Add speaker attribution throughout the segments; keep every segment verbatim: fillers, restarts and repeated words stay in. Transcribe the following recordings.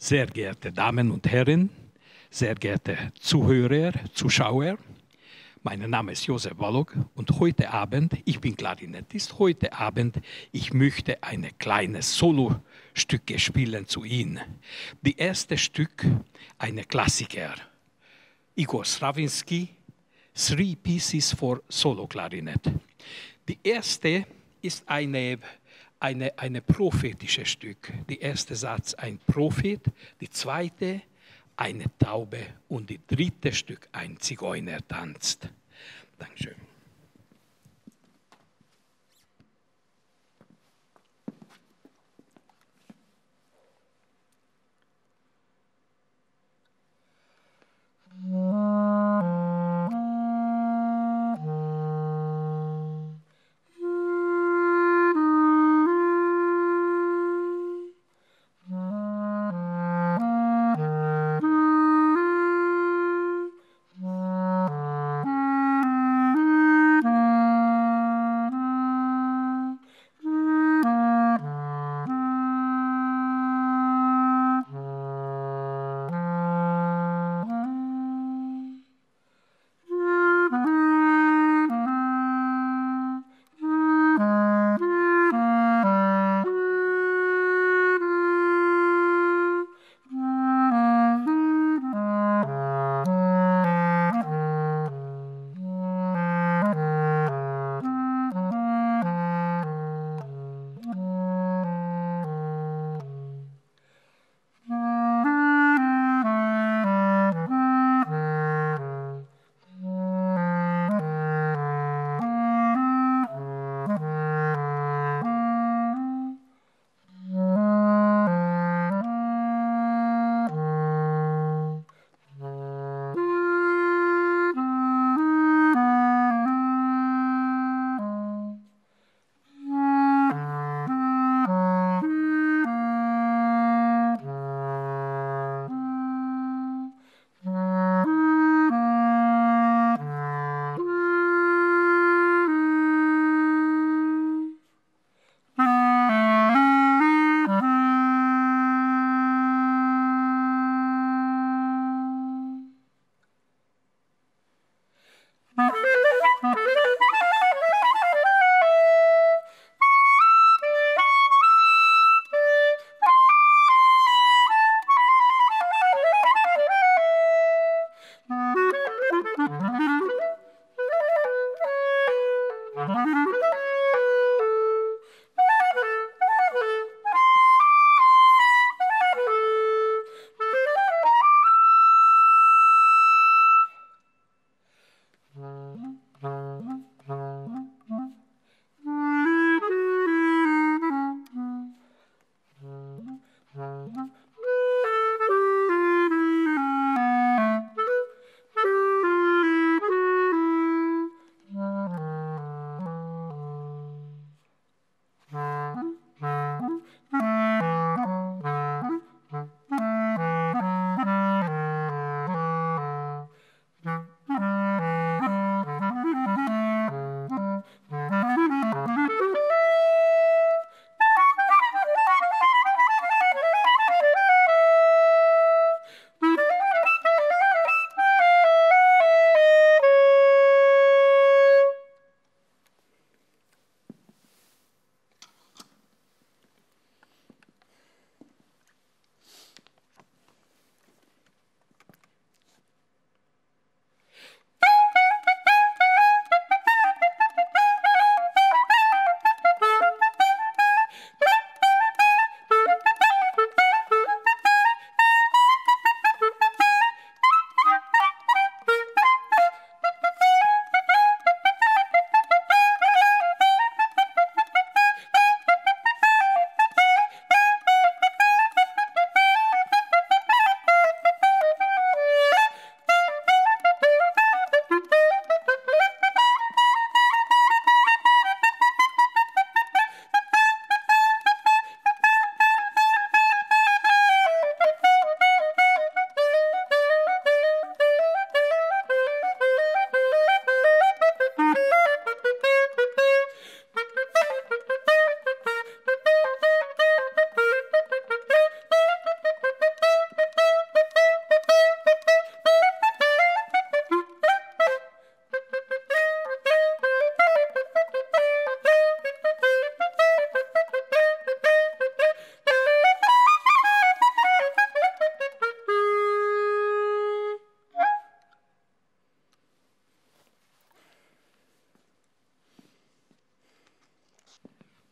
Speaker 1: Sehr geehrte Damen und Herren, sehr geehrte Zuhörer, Zuschauer, mein Name ist Josef Wallog und heute Abend, ich bin Klarinettist, heute Abend, ich möchte ein kleines Solostück spielen zu Ihnen. Das erste Stück, ein Klassiker, Igor Stravinsky, Three Pieces for Solo Clarinet. Die erste ist eine Eine, eine prophetische Stück. Der erste Satz ein Prophet, die zweite eine Taube und die dritte Stück ein Zigeuner tanzt. Dankeschön.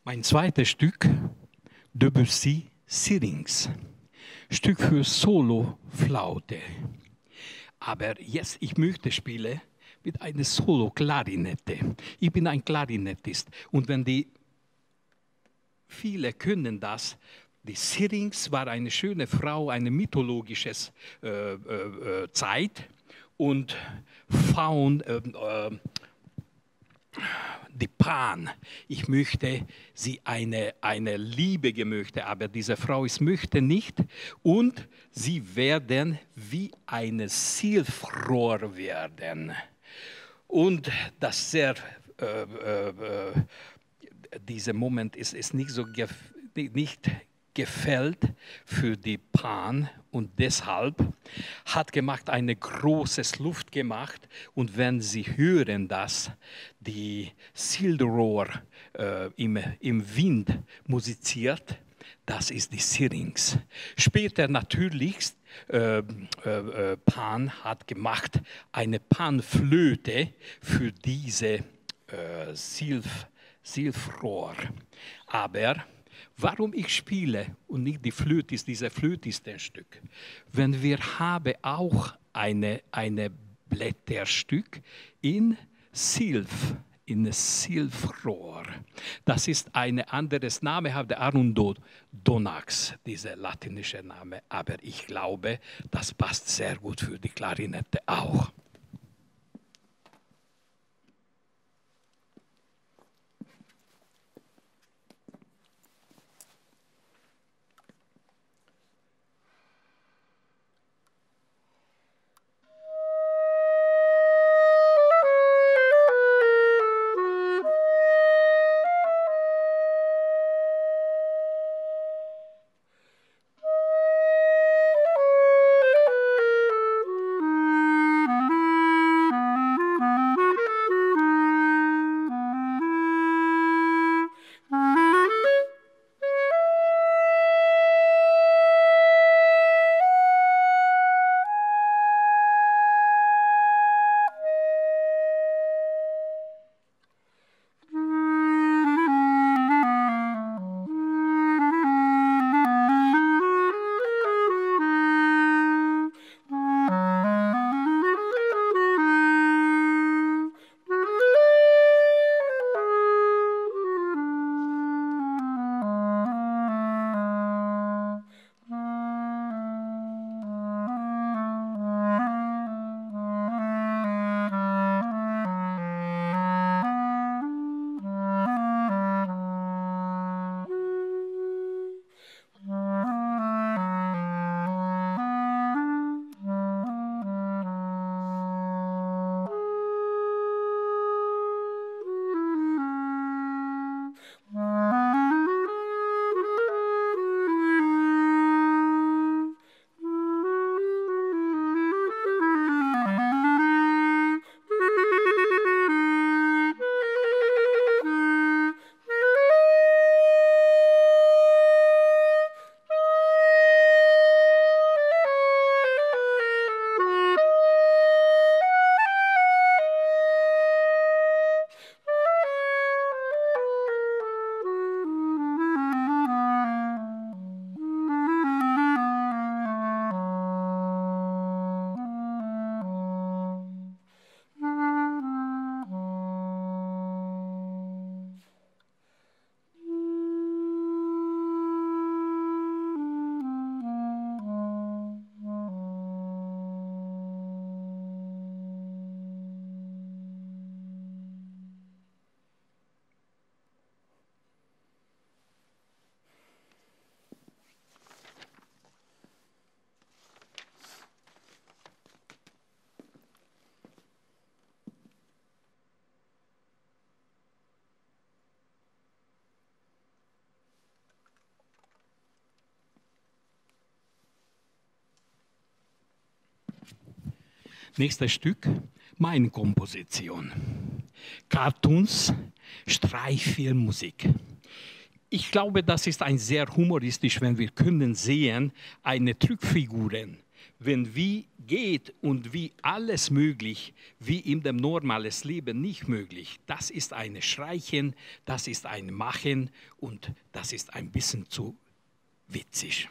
Speaker 1: Mein zweites Stück, Debussy Syrinx. Stück für Solo-Flaute. Aber jetzt, ich möchte spielen mit einer Solo-Klarinette. Ich bin ein Klarinettist. Und wenn die, viele können das, die Syrinx war eine schöne Frau, eine mythologische äh, äh, Zeit. Und Faun, äh, äh, die Pan, ich möchte sie eine, eine Liebe gemöchte, aber diese Frau ist möchte nicht und sie werden wie eine Silfrohr werden. Und das sehr, äh, äh, dieser Moment ist, ist nicht so gef nicht gefällt für die Pan und deshalb hat gemacht eine große Luft gemacht und wenn Sie hören, dass die Silfrohr äh, im, im Wind musiziert, das ist die Syrinx. Später natürlich äh, äh, Pan hat gemacht eine Panflöte für diese äh, Silf, Silfrohr, aber warum ich spiele und nicht die Flöte ist, diese Flöte ist ein Stück. Wenn wir haben auch eine, eine Blätterstück in Silf, in Silfrohr. Das ist ein anderes Name, hat der Arundonax, dieser latinische Name. Aber ich glaube, das passt sehr gut für die Klarinette auch. Nächstes Stück, meine Komposition. Cartoons, Streichfilmmusik. Ich glaube, das ist ein sehr humoristisch, wenn wir können sehen, eine Trickfiguren, wenn wie geht und wie alles möglich, wie in dem normales Leben nicht möglich, das ist ein Schreichen, das ist ein Machen und das ist ein bisschen zu witzig.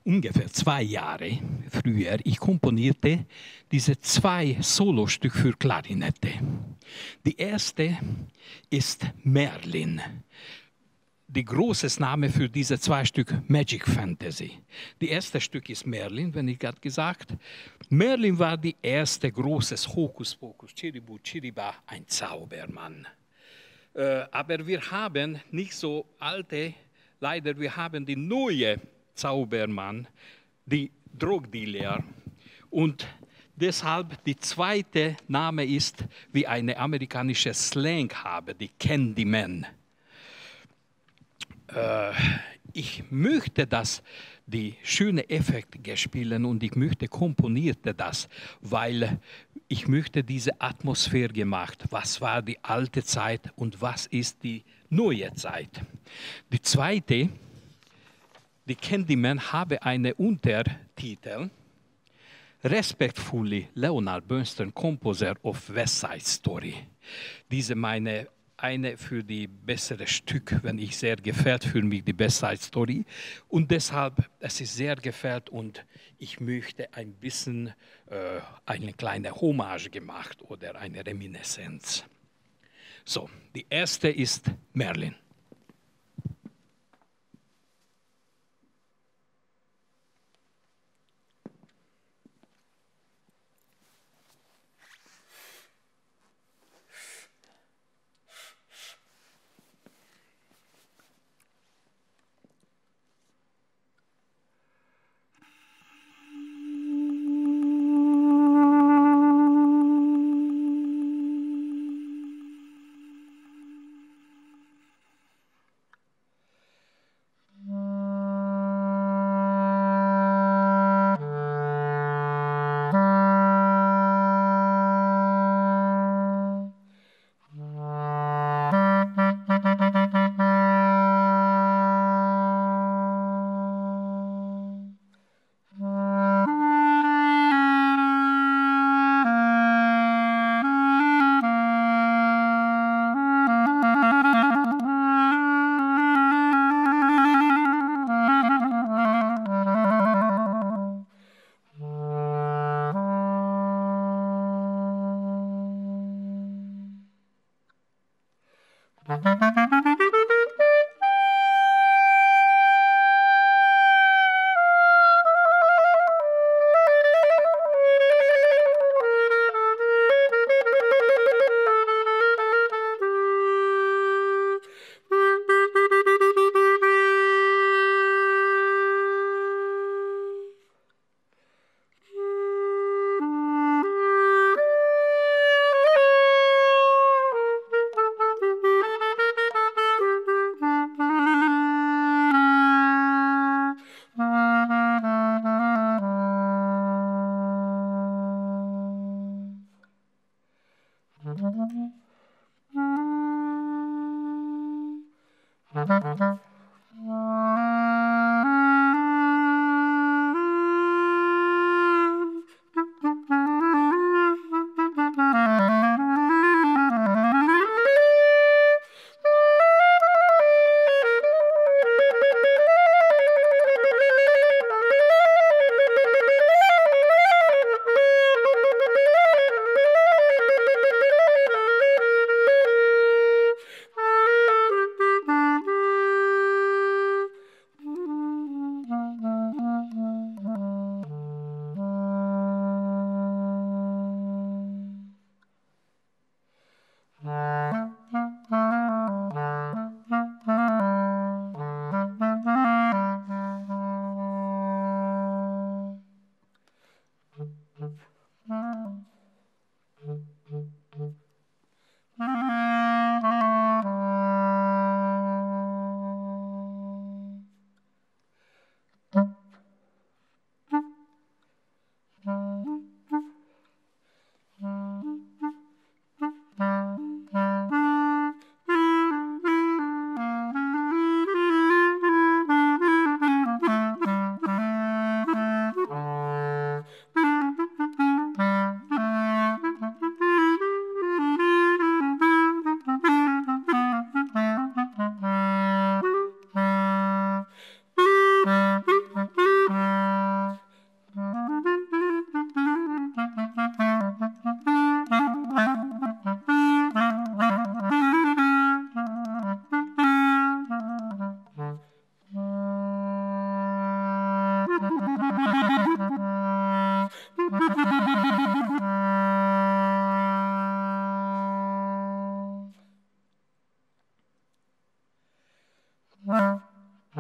Speaker 1: ungefähr zwei Jahre früher, ich komponierte diese zwei Solostücke für Klarinette. Die erste ist Merlin. Der große Name für diese zwei Stücke Magic Fantasy. Das erste Stück ist Merlin, wenn ich gerade gesagt. Merlin war die erste großes Hokuspokus, Chiribu, Chiriba, ein Zaubermann. Äh, aber wir haben nicht so alte, leider wir haben die neue Zaubermann, die Drogdealer. Und deshalb der zweite Name ist, wie eine amerikanische Slang habe, die Candyman. Äh, ich möchte das, die schöne Effekte spielen und ich möchte komponierte das, weil ich möchte diese Atmosphäre gemacht. Was war die alte Zeit und was ist die neue Zeit? Die zweite, die Candyman, habe einen Untertitel, Respectfully Leonard Bernstein, Composer of West Side Story. Diese meine eine für die bessere Stück, wenn ich sehr gefällt für mich die West Side Story, und deshalb es ist sehr gefällt und ich möchte ein bisschen äh, eine kleine Hommage gemacht oder eine Reminiszenz. So, die erste ist Merlin.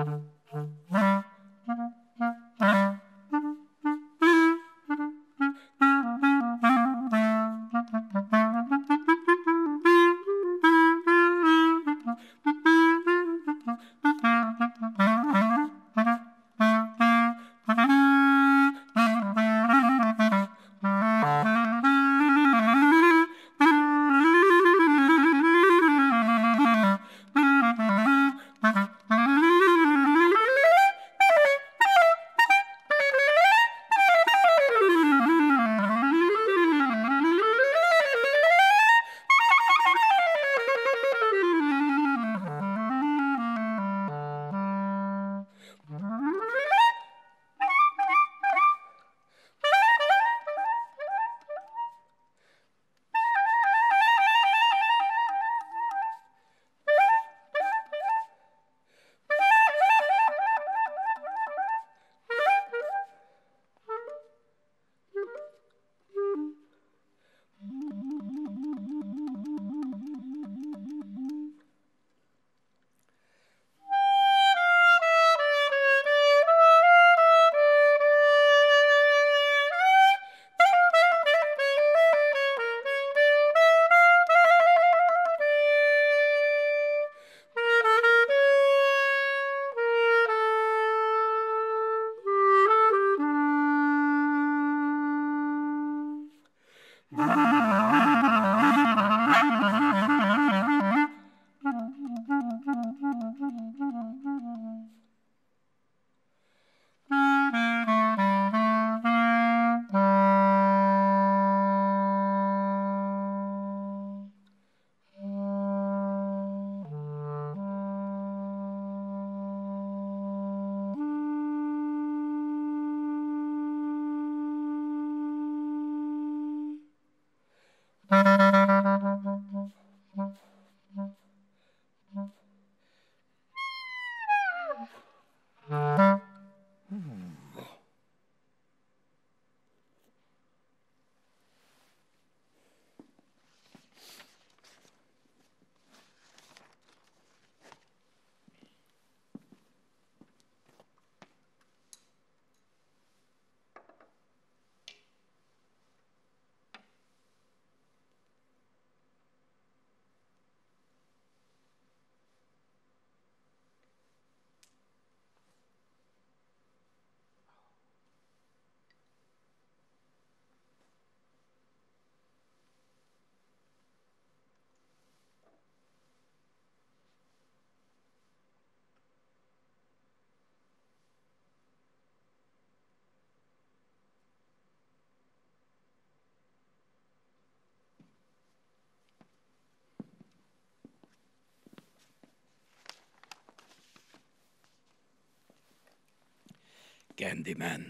Speaker 1: Candyman.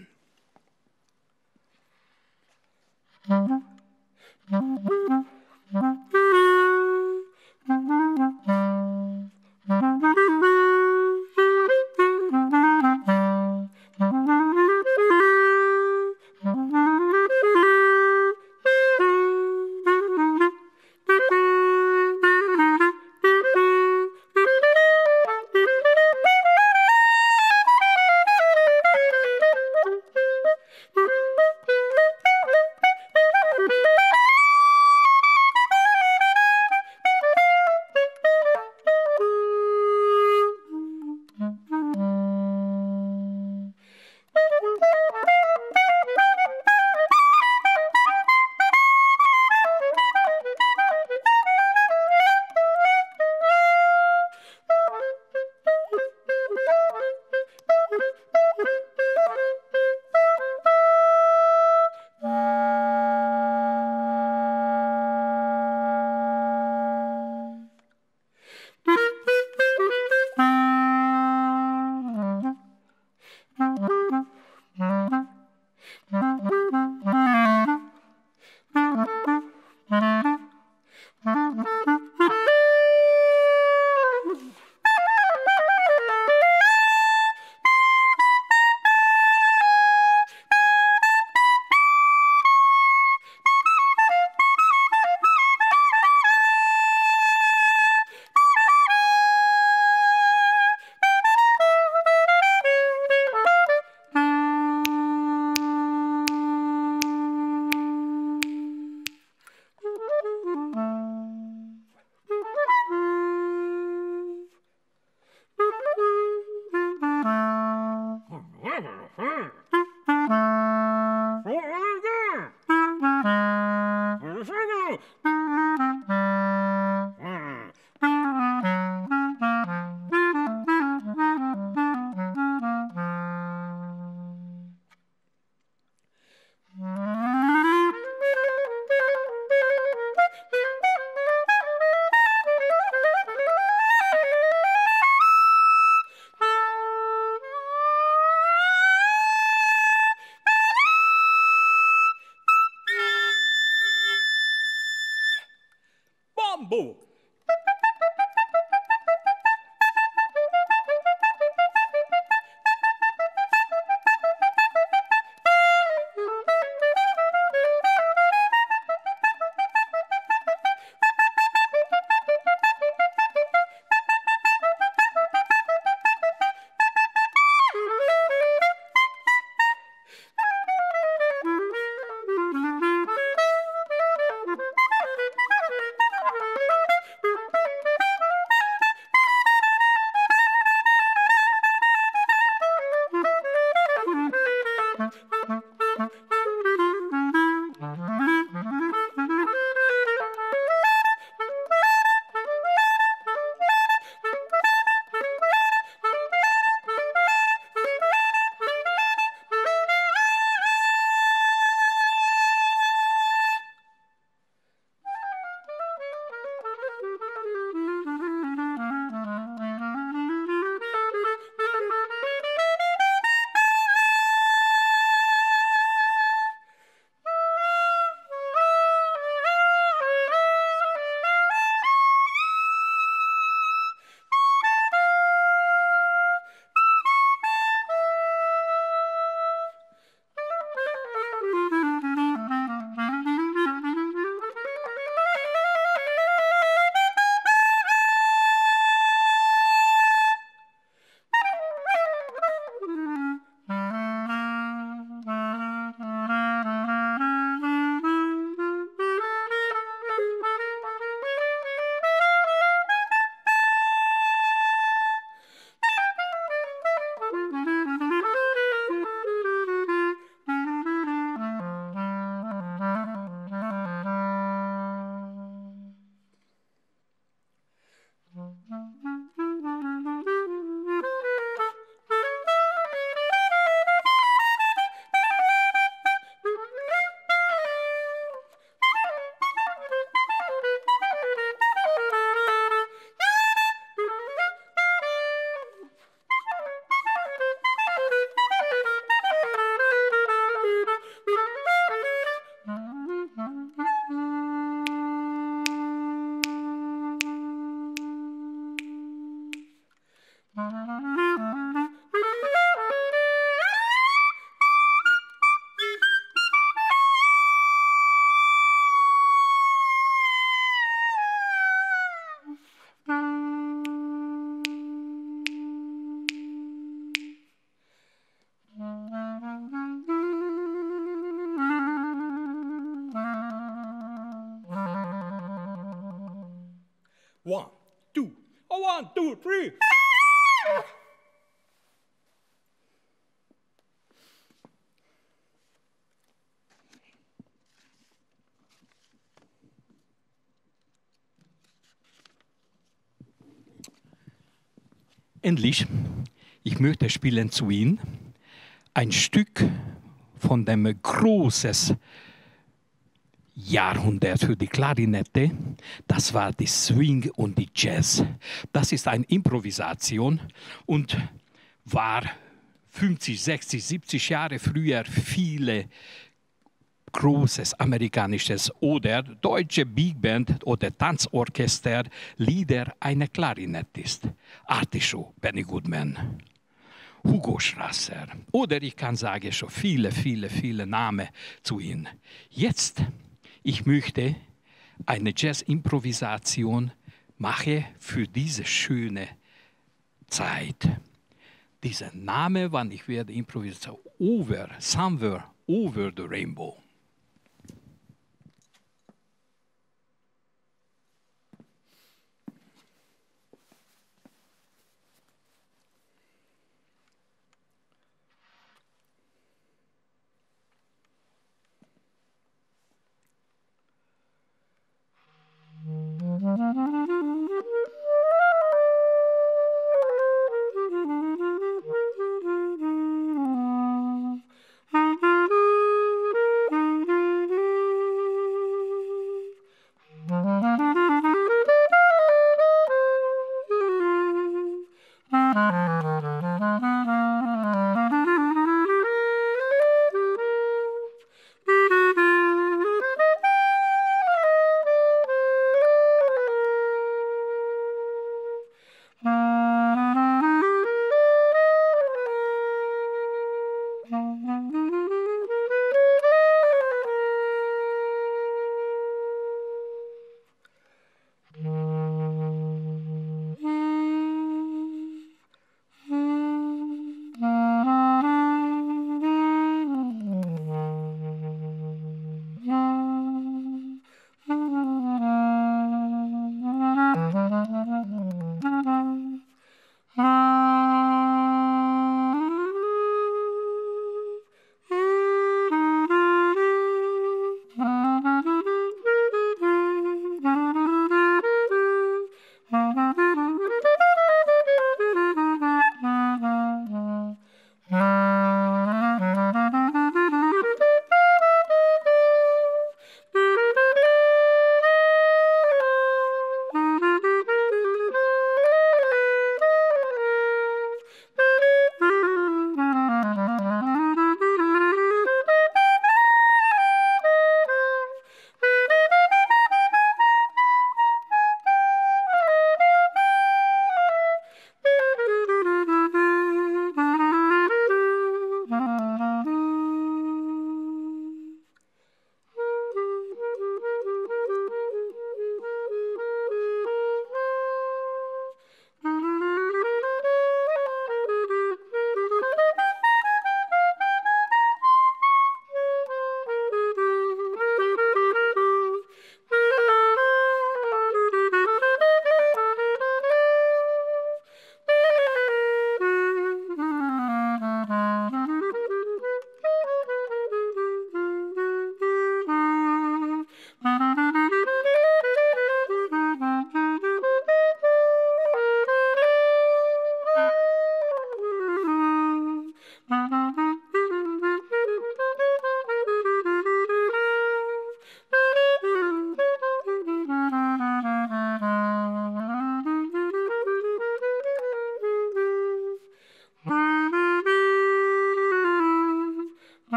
Speaker 2: Mambo. One, two, oh, one, two, three.
Speaker 1: Endlich, ich möchte spielen zu Ihnen ein Stück von dem großen Jahrhundert für die Klarinette. Das war die Swing und die Jazz. Das ist eine Improvisation und war fünfzig, sechzig, siebzig Jahre früher viele großes amerikanisches oder deutsche Big Band oder Tanzorchester Lieder einer Klarinettist. Artischow, Benny Goodman, Hugo Strasser oder ich kann sagen schon viele, viele, viele Namen zu ihnen. Jetzt, ich möchte eine Jazz-Improvisation machen für diese schöne Zeit. Dieser Name, wann ich werde improvisieren, Over, Somewhere Over the Rainbow.